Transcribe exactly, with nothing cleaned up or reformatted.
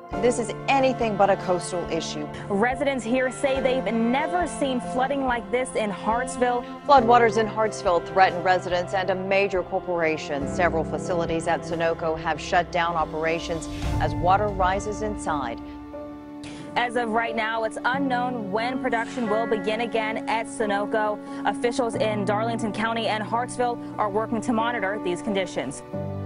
This is anything but a coastal issue. Residents here say they've never seen flooding like this in Hartsville. Floodwaters in Hartsville threaten residents and a major corporation. Several facilities at Sonoco have shut down operations as water rises inside. As of right now, it's unknown when production will begin again at Sonoco. Officials in Darlington County and Hartsville are working to monitor these conditions.